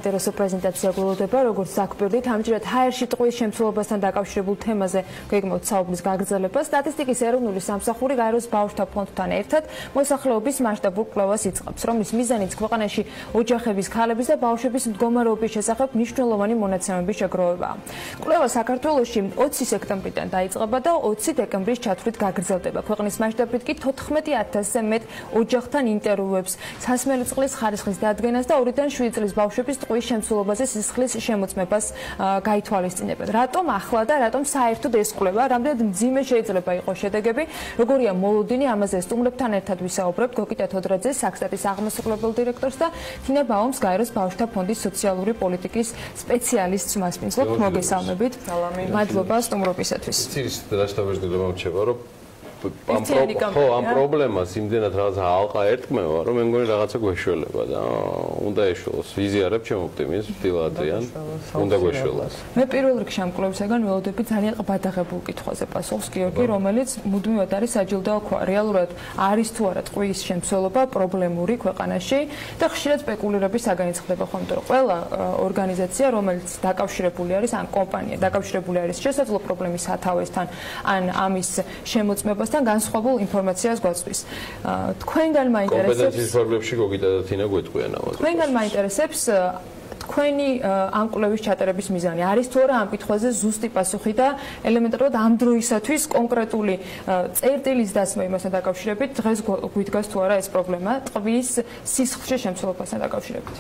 საინტერესო პრეზენტაცია გველოდება, როგორც საქმეებით, ამჯერად ჰაერში ტყვის შემცველობასთან დაკავშირებულ თემაზე გეგმავთ საუბრის გაგრძელება. სტატისტიკის ეროვნული სამსახური გაეროს ბავშვთა ფონდთან ერთად მოსახლეობის მასშტაბურ კვლევას იწყებს, რომლის მიზანიც ქვეყანაში ოჯახების, ქალების და ბავშვების მდგომარეობის შესახებ მნიშვნელოვანი მონაცემების შეგროვებაა. კვლევა საქართველოში 20 სექტემბრიდან დაიწყება და 20 დეკემბრის ჩათვლით გაგრძელდება. ქვეყნის მასშტაბით კი 14,000-ზე მეტ ოჯახთან ინტერვიუებს, სასმელი წყლის ხარისხის დადგენას და 2-დან 7 წლის ბავშვების ტყვის შემცველობაზე სისხლის შემოწმებას გაითვალისწინებენ. რატომ ახლა და რატომ საერთოდ ეს კვლევა, რამდენად მძიმე შეიძლება იყოს შედეგები, როგორია მოლოდინი, ამაზე სტუმრებთან ერთად ვისაუბრებთ. გოგიტა თოდრაძეს, საქსტატის აღმასრულებელ დირექტორს და თინა ბაუმს, გაეროს ბავშვთა ფონდის სოციალური პოლიტიკის სპეციალისტს მასპინძლობთ. მოგესალმებით. მადლობა სტუმრობისათვის. ამ პრობლემას იმდენად რაღაცა ალყა ერთმევა, რომ მე მგონი რაღაცა გვეშველება და უნდა ეშველოს. ვიზიარებ ჩემ ოპტიმიზმს, ადრიან, უნდა გვეშველოს. მე პირველ რიგში ამ კვლევისაგან ველოდები ძალიან ყბადაღებულ კითხვაზე პასუხს, გიორგი, რომელიც მუდმივად არის საჯილდოა ქვა. რეალურად არის თუ არა ტყვის შემცველობა პრობლემური ქვეყანაში და ხშირად სპეკულირების საგანიც ხდება ხოლმე, რომ ყველა ორგანიზაცია, რომელიც დაკავშირებული არის, ან კომპანია დაკავშირებული არის შესაძლო პრობლემის სათავესთან, ან ამის შემოწმებასთან განსხვავებულ ინფორმაციას გვაწვის. თქვენგან მაინტერესებს კომპეტენციის პრობლემებში გოგიტა და თინა გვეტყვიან ამას. თქვენგან მაინტერესებს თქვენი ამ კვლევის ჩატარების მიზანი არის თუ არა ამ კითხვაზე ზუსტი პასუხი და ელემენტარულად ამ დროისათვის კონკრეტული წერტილის დასმა იმასთან დაკავშირებით დღეს გვიდგას თუ არა ეს პრობლემა ტყვის სისხლში შემცველობასთან დაკავშირებით.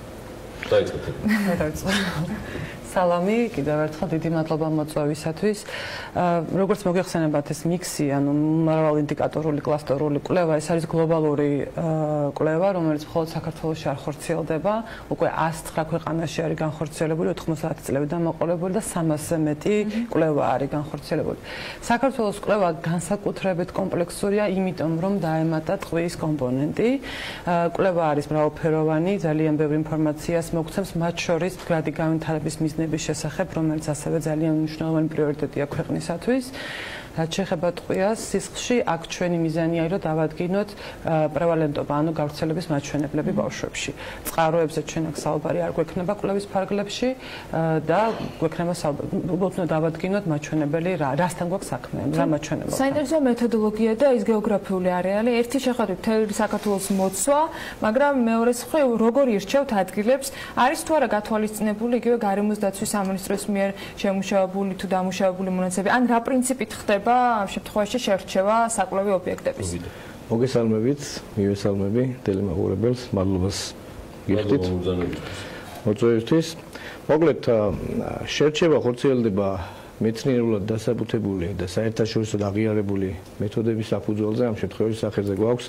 სალამი, კიდევ ერთხელ დიდი მადლობა მოწვევისათვის. როგორც მოგეხსენებათ, ეს მიქსი, ანუ მრავალინდიკატორული კლასტერული კვლევა, ეს არის გლობალური კვლევა, რომელიც მხოლოდ საქართველოში არ ხორციელდება. უკვე 109 ქვეყანაში არის განხორციელებული, 90 წლებიდან მოყოლებული და 300-ზე მეტი კვლევა არის განხორციელებული. საქართველოს კვლევა განსაკუთრებით კომპლექსურია, იმიტომ რომ დაემატა ტყვის კომპონენტი. კვლევა არის მრავალფეროვანი, ძალიან ბევრი ინფორმაციას მოგცემს, მათ შორის მდგრადი განვითარების მიზნები შესახებ, რომელიც ასევე ძალიან მნიშვნელოვანი პრიორიტეტია ქვეყნისათვის. რაც შეეხება ტყვიას სისხლში, აქ ჩვენი მიზანია, რომ დავადგინოთ პრევალენტობა, ანუ გავრცელების მაჩვენებლები ბავშვებში. წყაროებზე ჩვენ აქ საუბარი არ გვექნება კვლევის ფარგლებში და გვექნება უბრალოდ დავადგინოთ მაჩვენებელი რასთან გვაქვს საქმე, რა მაჩვენებელთან. საინტერესო მეთოდოლოგია და ის გეოგრაფიული არეალი. ერთი შეხედვით მთელი საქართველოს მოცვა, მაგრამ მეორე მხრივ როგორ ირჩევთ ადგილებს, არის თუ არა გათვალისწინებული იგივე გარემოს დაცვის სამინისტროს მიერ შემუშავებული თუ დამუშავებული მონაცემები, ან რა პრინციპით ხდება ამ შემთხვევაში შერჩევა საკვლევი ობიექტების. მოგესალმებით, მივესალმები ტელემაყურებელს, მადლობას გიხდით მოწვევისთვის. მოკლედ, შერჩევა ხორციელდება მეცნიერულად დასაბუთებული და საერთაშორისო აღიარებული მეთოდების საფუძველზე. ამ შემთხვევაში სახელზე გვაქვს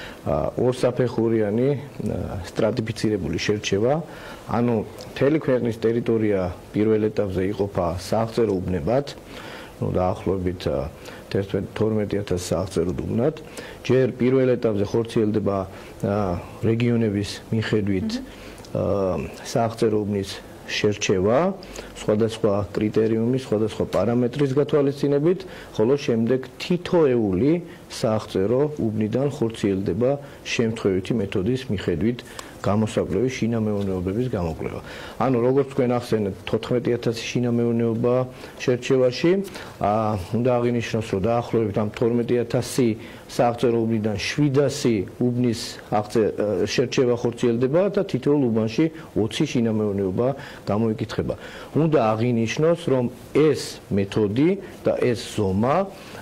ორსაფეხურიანი სტრატიფიცირებული შერჩევა, ანუ მთელი ქვეყნის ტერიტორია პირველ ეტაპზე იყოფა სააღწერო უბნებად, დაახლოებით 12,000 სააღწერო უბნად. ჯერ პირველ ეტაპზე ხორციელდება რეგიონების მიხედვით სააღწერო უბნის შერჩევა, სხვადასხვა კრიტერიუმის, სხვადასხვა პარამეტრის გათვალისწინებით, ხოლო შემდეგ თითოეული სააღწერო უბნიდან ხორციელდება შემთხვევითი მეთოდის მიხედვით გამოსაკვლევი შინამეურნეობების გამოკვლევა. ანუ როგორც თქვენ ახსენეთ, 14,000 შინამეურნეობა შერჩევაში, უნდა აღინიშნოს, რომ დაახლოებით ამ 12,000 სააღწერო უბნიდან 700 უბნის შერჩევა ხორციელდება და თითოეულ უბანში 20 შინამეურნეობა გამოიკითხება. უნდა აღინიშნოს, რომ ეს მეთოდი და ეს ზომა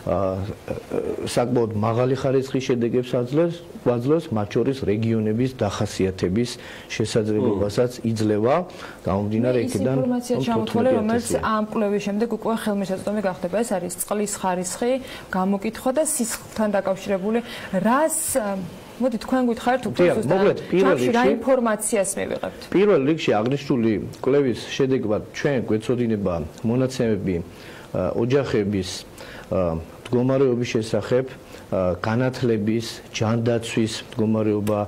საკმაოდ მაღალი ხარისხის შედეგებს აძლევს, მათ შორის რეგიონების დახასიათების შესაძლებლობასაც იძლევა, გამომდინარე იქიდან, რომ ინფორმაცია ჩამოთვალე, რომელიც ამ კვლევის შემდეგ უკვე ხელმისაწვდომი გახდება. ეს არის წყლის ხარისხი, გამოკითხვა და სისხლთან დაკავშირებული. რას მოდი თქვენ გითხარით უფრო ზუსტად რა ინფორმაციას მივიღებთ? პირველ რიგში აღნიშნული კვლევის შედეგად ჩვენ გვეცოდინება მონაცემები ოჯახების მდგომარეობის შესახებ, განათლების, ჯანდაცვის მდგომარეობა,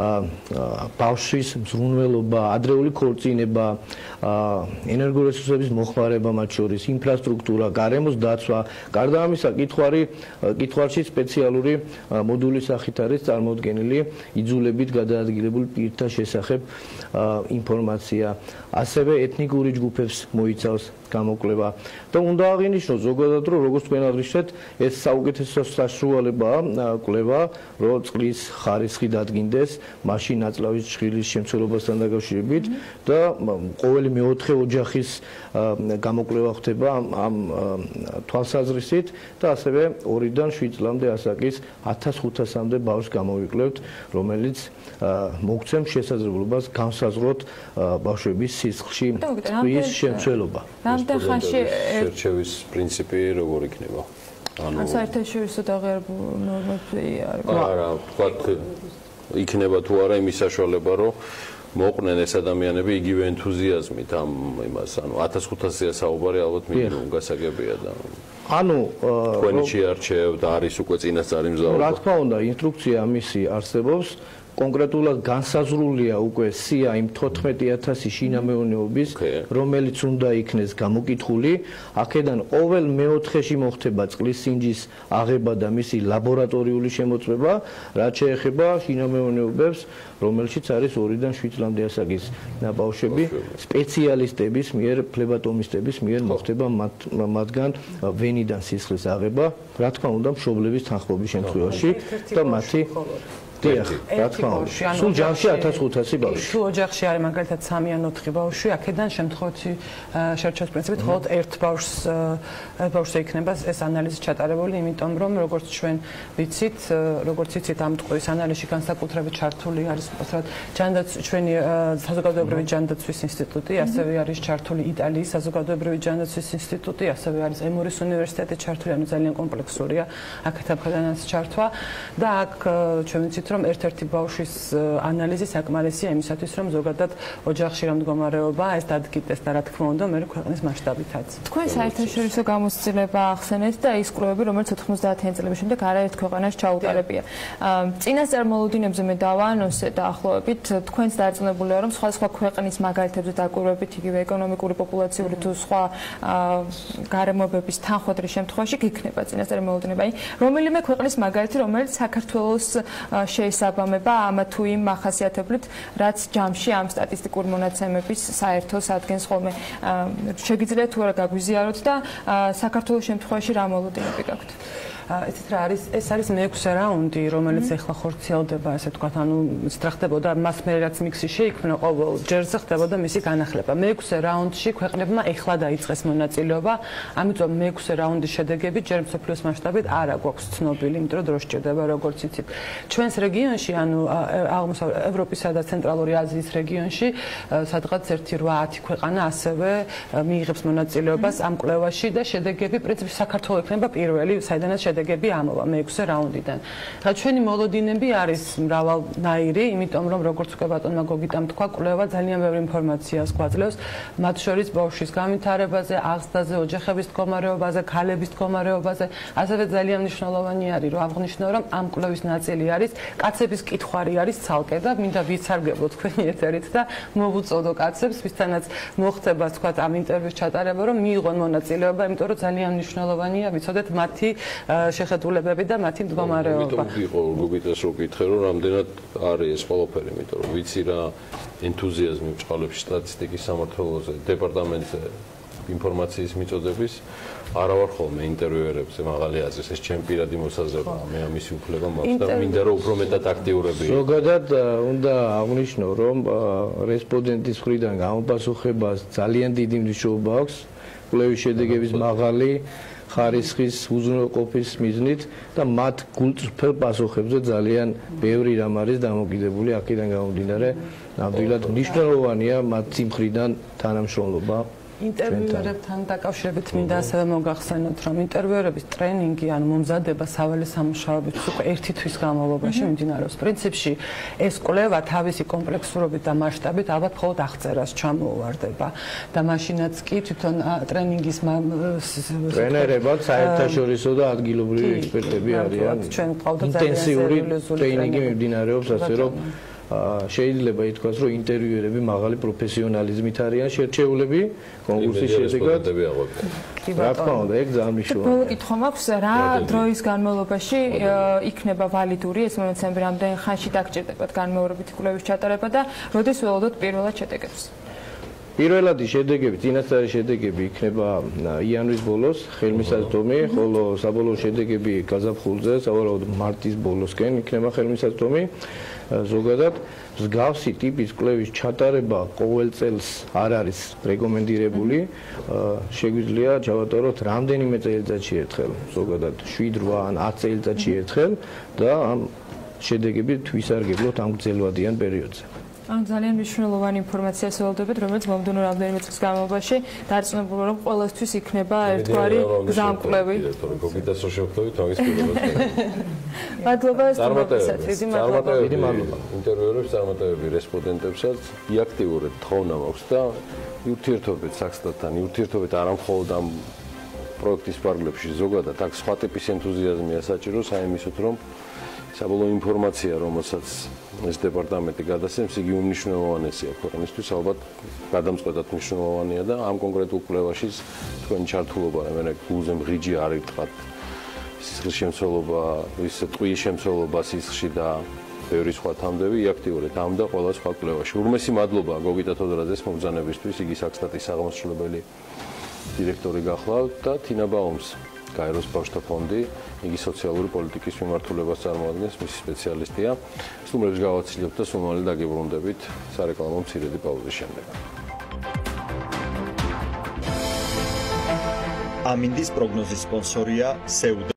ბავშვის მზრუნველობა, ადრეული ქორწინება, ენერგორესურსების მოხმარება მათ შორის, ინფრასტრუქტურა, გარემოს დაცვა, გარდა ამისა, კითხვაში სპეციალური მოდულის სახით არის წარმოდგენილი იძულებით გადაადგილებული პირთა შესახებ ინფორმაცია, ასევე ეთნიკური ჯგუფებს მოიცავს გამოკვლევა და უნდა აღინიშნოს ზოგადად რომ როგორც თქვენ აღნიშნეთ ეს საუკეთესო საშუალებაა კვლევა რომ წყლის ხარისხი დადგინდეს მაშინ ნაწლავის ჭხილის შემცველობასთან დაკავშირებით და ყოველი მეოთხე ოჯახის გამოკვლევა ხდება ამ თვალსაზრისით და ასევე 2-დან 7 წლამდე ასაკის 1500-მდე ბავშვს გამოვიკლებთ რომელიც მოგცემს შესაძლებლობას განსაზღვროთ ბავშვების სისხლში წყლის შემცველობა შერჩევის პრინციპი როგორ იქნება? ანუ საერთაშორისო დაღიარებულ ნორმებში არა, ვთქვათ, იქნება თუ არა იმის საშუალება, რომ მოყვნენ ეს ადამიანები იგივე ენთუზიაზმით ამ იმას, ანუ 1500-ია საუბარი, ალბათ მინიმუმ გასაგებია და ანუ თქვენი შეარჩევ და არის უკვე წინასწარი მზაობა. რა თქმა უნდა, ინსტრუქცია ამისი არსებობს. კონკრეტულად განსაზღვრულია უკვე სია იმ 14000 შინამეურნეობის, რომელიც უნდა იქნეს გამოკითხული. აქედან ყოველ მეოთხეში მოხდება წყლის სინჯის აღება და მისი ლაბორატორიული შემოწმება, რაც შეეხება შინამეურნეობებს, რომელშიც არის 2-დან 7 წლამდე ასაკის ბავშვები, სპეციალისტების მიერ, ფლებატომისტების მიერ მოხდება მათგან ვენიდან სისხლის აღება, რა თქმა უნდა, მშობლების თანხმობის შემთხვევაში და მათი დიახ, რა თქმა უნდა. სულ ჯამში 1500 ბავშვი. თუ ოჯახში არის მაგალითად 3 ან 4 ბავშვი, აქედან შემთხვევაში შერჩევის პრინციპით მხოლოდ ერთ ბავშვს იქნება ეს ანალიზი ჩატარებული, იმიტომ რომ როგორც ჩვენ ვიცით, ამ ტყუის ანალიზში განსაკუთრებით ჩართული არის ჩვენი საზოგადოებრივი ჯანდაცვის ინსტიტუტი, ასევე არის ჩართული იტალიის საზოგადოებრივი ჯანდაცვის ინსტიტუტი, ასევე არის ემურის უნივერსიტეტი ჩართული, ანუ ძალიან კომპლექსურია აქეთ ამხელანაც ჩართვა და აქ ჩვენ ვიცით რომ ერთ-ერთი ბავშვის ანალიზი საკმარისია იმისათვის, რომ ზოგადად ოჯახში რა მდგომარეობა ეს დადგინდეს და რა თქმა უნდა, მე ქვეყნის მასშტაბითაც. თქვენ საერთაშორისო გამოცდილება ახსენეთ და ის კვლევები, რომელიც 90-იან წლების შემდეგ არაერთ ქვეყანას ჩაუტარებია. წინასწარ მოლოდინებზე მე დავაანონსე დაახლოებით, თქვენც დარწმუნებულია, რომ სხვადასხვა ქვეყნის მაგალითებზე დაკვირვებით, იგივე ეკონომიკური, პოპულაციური თუ სხვა გარემოებების თანხმობის შემთხვევაში გიქნება წინასწარი მოლოდინება. რომელიმე ქვეყნის მაგალითი, რომელიც საქართველოს შეესაბამება ამა თუ იმ მახასიათებლით, რაც ჯამში ამ სტატისტიკური მონაცემების საერთოს ადგენს ხოლმე. შეგიძლიათ თუ არა გაგვიზიაროთ და საქართველოს შემთხვევაში რა მოლოდინები გაქვთ? ესეთ რა არის, ეს არის მე-6 რაუნდი, რომელიც ახლა ხორციელდება, ასე ვთქვათ, ანუ სწრახდებოდა მას მე რაც მიქსი შეიქმნა, ყოველ ჯერზე ხდებოდა მისი განახლება. მე-6 რაუნდში ქვეყნებმა ახლა დაიწყეს მონაწილეობა, ამიტომ მე-6 რაუნდის შედეგები ჯერ მსოფლიოს მასშტაბით არ აქვს ცნობილი, იმიტომ რომ დრო სჭირდება, როგორც იცით. ჩვენს რეგიონში, ანუ აღმოსავლეთ ევროპისა და ცენტრალური აზიის რეგიონში, სადღაც 1-8 ქვეყანა ასევე მიიღებს მონაწილეობას ამ კვლევაში და შედეგები პრინციპში საქართველოს იქნება პირველი, საიდანაც შედეგები ამოვა მე-6 რაუნდიდან. და ჩვენი მოლოდინები არის მრავალნაირი, იმიტომ რომ როგორც უკვე ბატონმა გოგიტამ თქვა, კვლევა ძალიან ბევრი ინფორმაციას გვაძლევს, მათ შორის ბავშვის განვითარებაზე, აღზრდაზე, ოჯახების მდგომარეობაზე, ქალების მდგომარეობაზე. ასევე ძალიან მნიშვნელოვანი არის, რომ აღვნიშნო, რომ ამ კვლევის ნაწილი არის კაცების კითხვარი არის ცალკე და მინდა ვიცარგებლო თქვენი ეთერით და მოვუწოდო კაცებს, ვისთანაც მოხდება თქვა ამ ინტერვიუს ჩატარება, რომ მიიღონ მონაწილეობა, იმიტომ რომ ძალიან მნიშვნელოვანია ვიცოდეთ მათი შეხედულებები და მათი მდგომარეობა. იმიტომ იყო გოგიტას რო კითხე, რომ რამდენად არის ეს ყველაფერი, იმიტომ რომ ვიცი რა ენთუზიაზმი ბჭყალებში სტატისტიკის სამმართველოზე, დეპარტამენტზე ინფორმაციის მიწოდების არა ვარ ხოლმე ინტერვიუერებზე მაღალი აზრის, ეს ჩემი პირადი მოსაზრებაა, მე ამისი უფლება მაქვს და მინდა რომ უფრო მეტად აქტიურები. ზოგადად უნდა აღვნიშნო, რომ რესპონდენტის მხრიდან გამოპასუხებას ძალიან დიდი მნიშვნელობა აქვს კვლევის შედეგების მაღალი ხარისხის უზრუნველყოფის მიზნით და მათ გულწრფელ პასუხებზე ძალიან ბევრი რამ არის დამოკიდებული, აქედან გამომდინარე, ნამდვილად მნიშვნელოვანია მათი მხრიდან თანამშრომლობა. ინტერვიუერებთან დაკავშირებით მინდა ასევე მოგახსენოთ, რომ ინტერვიუერების ტრენინგი ან მომზადება სავალე სამუშაოებით უკვე 1 თვის განმავლობაში მიმდინარეობს. პრინციპში ეს კვლევა თავისი კომპლექსურობით და მასშტაბით ალბათ მხოლოდ აღწერას ჩამოუვარდება და მაშინაც კი თვითონ ტრენინგის ტრენერებად საერთაშორისო და ადგილობრივი ექსპერტები არიან. ინტენსიური ტრენინგი მიმდინარეობს, ასე რომ შეიძლება ითქვას, რომ ინტერვიუერები მაღალი პროფესიონალიზმით არიან შერჩეულები კონკურსის შედეგად. რა თქმა უნდა, ეგ ძალიან მნიშვნელოვანია. ბოლო კითხვა მაქვს, რა დროის განმავლობაში იქნება ვალიდური ეს მონაცემები, რამდენ ხანში დაგჭირდებათ განმეორებითი კვლევის ჩატარება და როდის ველოდოთ პირველად შედეგებს? პირველადი შედეგები, წინასწარი შედეგები იქნება იანვრის ბოლოს ხელმისაწვდომი, ხოლო საბოლოო შედეგები გაზაფხულზე, სავარაუდოდ მარტის ბოლოსკენ იქნება ხელმისაწვდომი. ზოგადად მსგავსი ტიპის კვლევის ჩატარება ყოველ წელს არ არის რეკომენდირებული. შეგვიძლია ჩავატაროთ რამდენიმე წელიწადში ერთხელ, ზოგადად 7-8 ან 10 წელიწადში ერთხელ და ამ შედეგები თვისარგებლოთ ამ გრძელვადიან პერიოდზე. ან ძალიან მნიშვნელოვანი ინფორმაციას ველოდებით, რომელიც მომდევნო რამდენიმე წლის განმავლობაში დარწმუნებული რომ ყველასთვის იქნება ერთგვარი გზამკვლევი. გოგიტას რო შევხვდებით, მაგის პირობაზე. მადლობა სტუმრობისათვის. დიდი მადლობა. ინტერვიუერებს წარმატებები რესპონდენტებსაც იაქტიურეთ თხოვნა მაქვს და ურთიერთობებით საქსტატთან, ურთიერთობებით არა მხოლოდ ამ პროექტის პარალელში, ზოგადად აქ სხვა ტიპის ენთუზიაზმია საჭირო საიმისოდ რომ საბოლოო ინფორმაცია, რომელსაც ეს დეპარტამენტი გადასცემს, იგი უმნიშვნელოვანესია ქვეყნისთვის, ალბათ გადამწყვეტად მნიშვნელოვანია და ამ კონკრეტულ კვლევაში თქვენი ჩართულობა, მე გულზე მღიჯი არ იტყავთ სისხლის შემცველობა, ისე ტყუის შემცველობა სისხლში და ბევრი სხვა თამდები იაქტიურეთ ამ და ყველა სხვა კვლევაში. ურმესი მადლობა გოგიტა თოდორაძეს მომბრძანებისთვის, იგი საქსტატის აღმასრულებელი დირექტორი გახლავთ და თინა ბაუმს გაეროს ბავშვთა ფონდი, იგი სოციალური პოლიტიკის მიმართულებას წარმოადგენს, მისი სპეციალისტია. სტუმრებს გავაცილებთ და სულ მალე დაგიბრუნდებით სარეკლამო მცირედი პაუზის შემდეგ. ამინდის პროგნოზის სპონსორია სეუდ